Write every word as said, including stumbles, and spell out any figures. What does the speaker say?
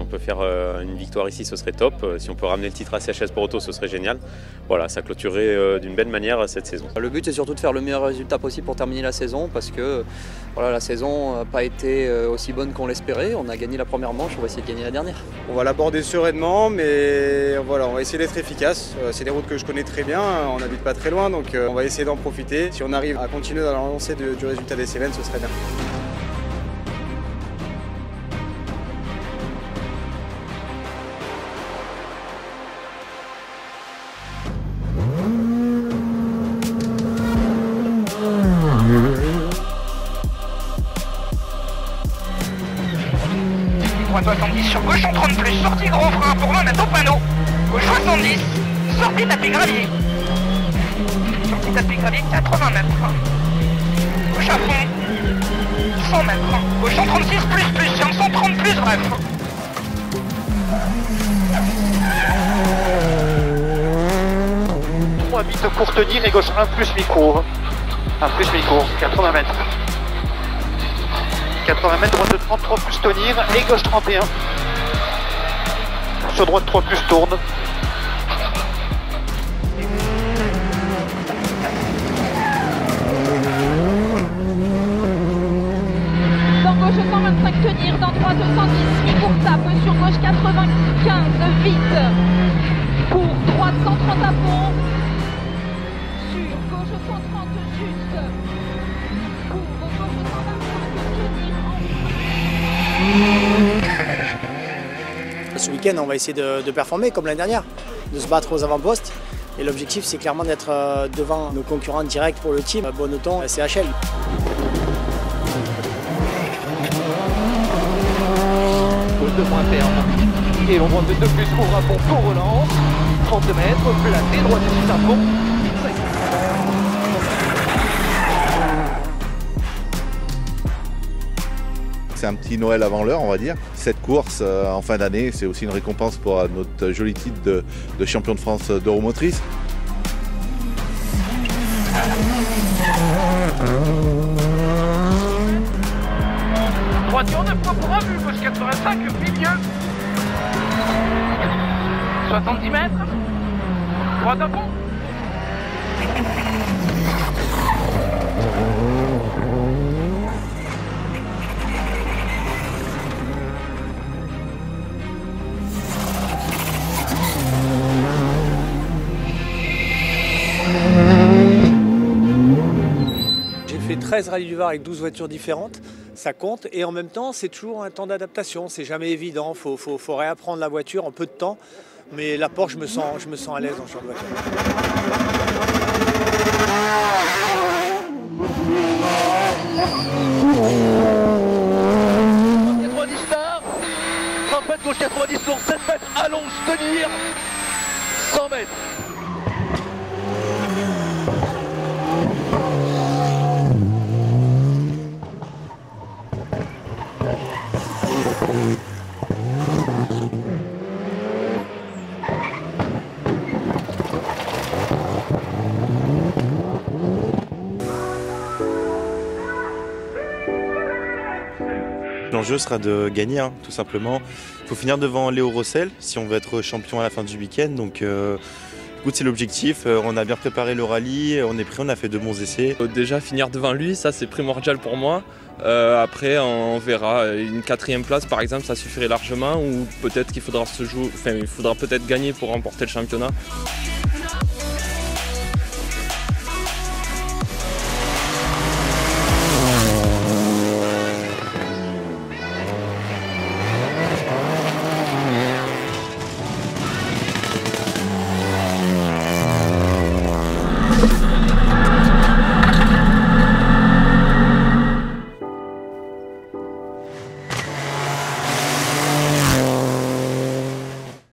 on peut faire euh, une victoire ici, ce serait top. Euh, si on peut ramener le titre à C H S Port Auto, ce serait génial. Voilà, ça clôturerait euh, d'une belle manière cette saison. Le but, c'est surtout de faire le meilleur résultat possible pour terminer la saison, parce que voilà, la saison n'a pas été aussi bonne qu'on l'espérait. On a gagné la première manche, on va essayer de gagner la dernière. On va l'aborder sereinement, mais voilà, on va essayer d'être efficace. C'est des routes que je connais très bien, on n'habite pas très loin, donc on va essayer d'en profiter. Si on arrive à continuer dans la lancée du résultat des Cévennes, ce serait bien. soixante-dix sur gauche en trente plus, sortie grand frein pour vingt mètres au panneau. Gauche soixante-dix, sortie tapis gravier. Sortie tapis gravier quatre-vingts mètres. Gauche à fond, cent mètres. Gauche cent trente-six plus plus, cent trente plus bref. trois huit pour tenir et gauche un plus mi-court. un plus mi-court, quatre-vingts mètres. quatre-vingts mètres, droite de trente, trois plus tenir et gauche trente et un. Sur droite trois plus tourne. Dans gauche cent vingt-cinq tenir, dans droite cent dix, mi-court tape, sur gauche quatre-vingt-quinze, vite. Pour droite cent trente à fond. Sur gauche cent trente juste. Pour gauche cent vingt-cinq. Ce week-end, on va essayer de, de performer comme l'année dernière, de se battre aux avant-postes. Et l'objectif, c'est clairement d'être devant nos concurrents directs pour le team, Bonneton et C H L. Pose de point interne. Et l'on voit de deux plus ouvre à fond pour relance. trente mètres, placé, droit du sud à fond. C'est un petit Noël avant l'heure, on va dire. Cette course euh, en fin d'année, c'est aussi une récompense pour euh, notre joli titre de, de champion de France d'Euromotrice. Droiture neuf fois pour un but, gauche quatre-vingt-cinq, milieu. soixante-dix mètres. Droite à fond. J'ai fait treize rallyes du Var avec douze voitures différentes, ça compte, et en même temps c'est toujours un temps d'adaptation, c'est jamais évident, il faut, faut, faut réapprendre la voiture en peu de temps, mais la Porsche, je me sens, je me sens à l'aise dans ce genre de voiture. quatre-vingt-dix stars, trente mètres, gauche quatre-vingt-dix sur sept mètres, allonge, tenir, cent mètres. L'enjeu sera de gagner, hein, tout simplement. Il faut finir devant Léo Rossel si on veut être champion à la fin du week-end. Donc, euh, écoute, c'est l'objectif. Euh, on a bien préparé le rallye, on est prêt, on a fait de bons essais. Euh, déjà finir devant lui, ça c'est primordial pour moi. Euh, après, on verra. Une quatrième place, par exemple, ça suffirait largement. Ou peut-être qu'il faudra se jouer, enfin, il faudra peut-être gagner pour remporter le championnat.